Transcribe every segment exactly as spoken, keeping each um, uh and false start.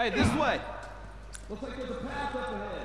Hey, this way. Looks like there's a path up ahead.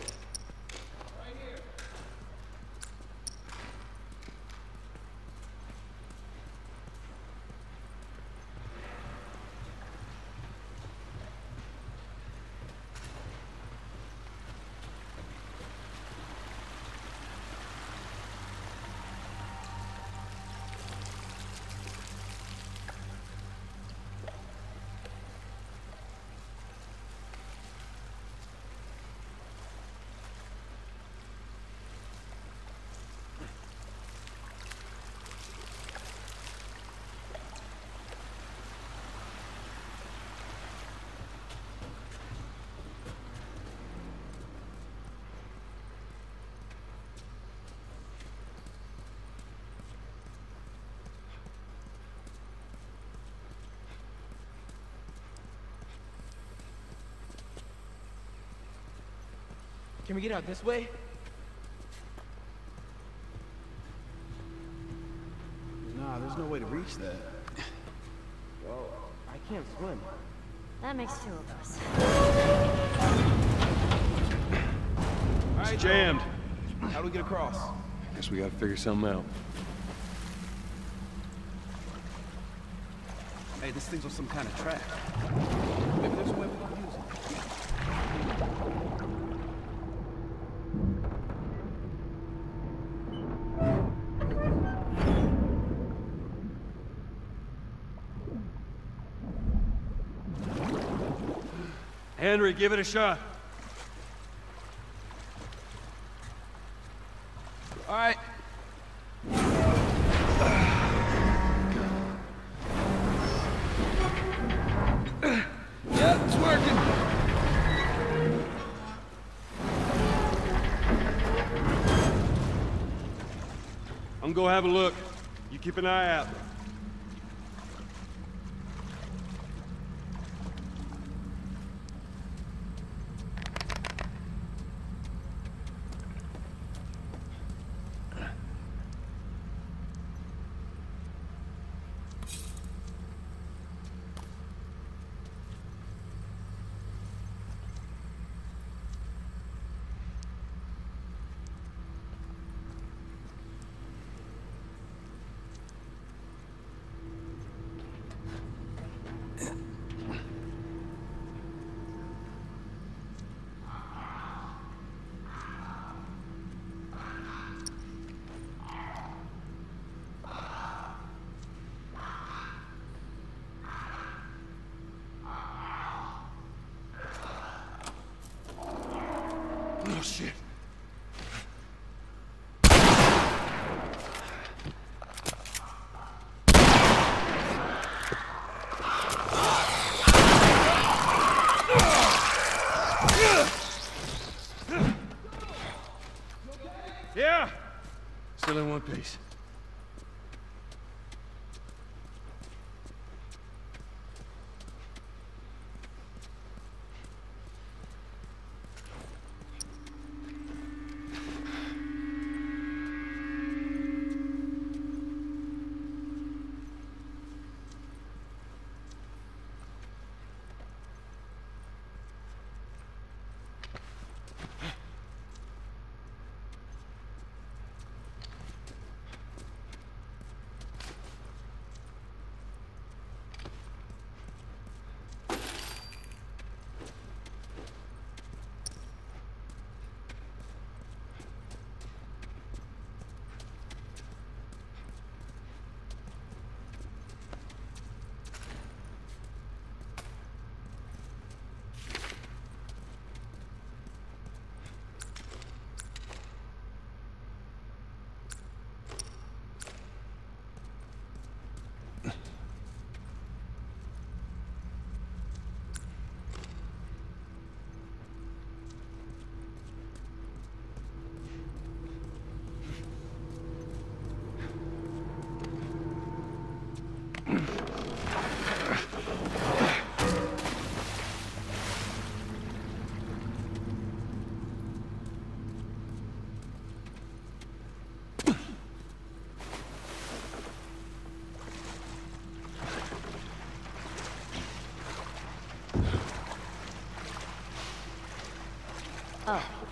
Can we get out this way? Nah, there's no way to reach that. Well, I can't swim. That makes two of us. All right, It's jammed. how do we get across? Guess we gotta figure something out. Hey, this thing's on some kind of track. Maybe there's a way we can use it. Henry, give it a shot. All right. Yeah, it's working. I'm gonna go have a look. You keep an eye out.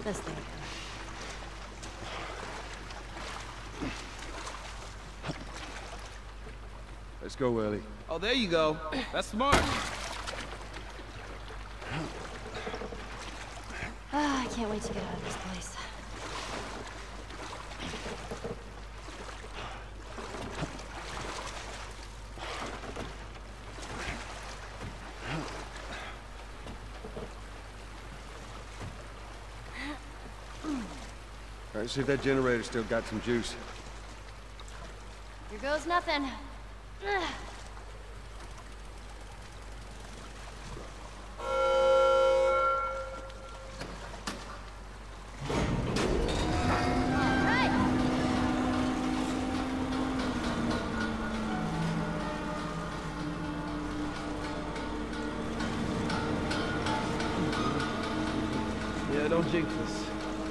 This thing. Let's go, Ellie. Oh, there you go. That's smart. Ah, I can't wait to get out of this place. All right, see if that generator still got some juice. Here goes nothing. Ugh. Yeah, don't jinx us.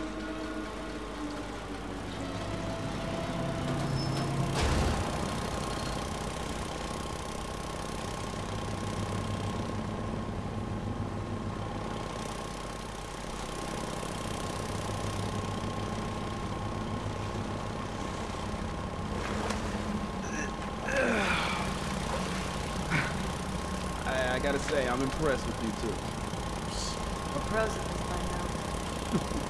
I, I gotta say, I'm impressed with you too. We're pros at this by now.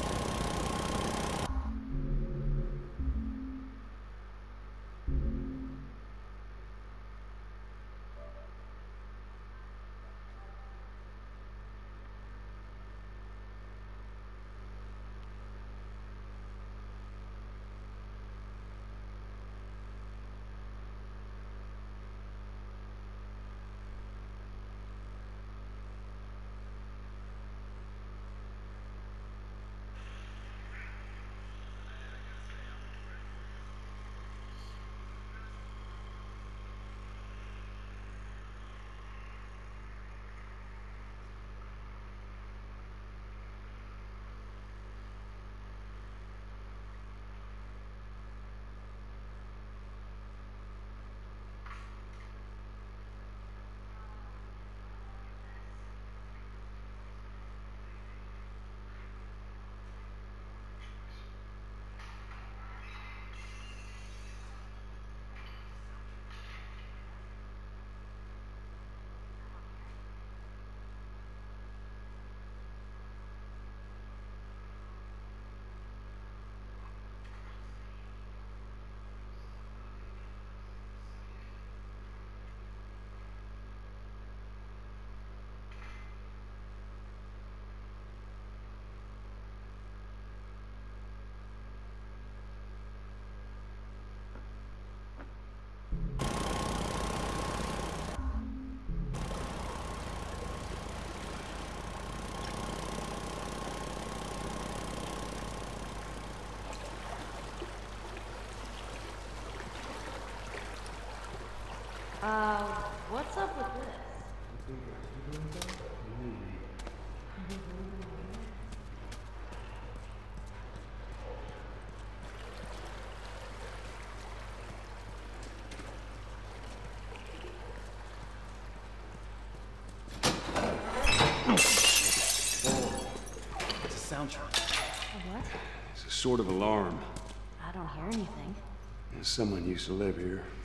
Uh, what's up with this? It's a soundtrack. A what? It's a sort of alarm. I don't hear anything. Someone used to live here.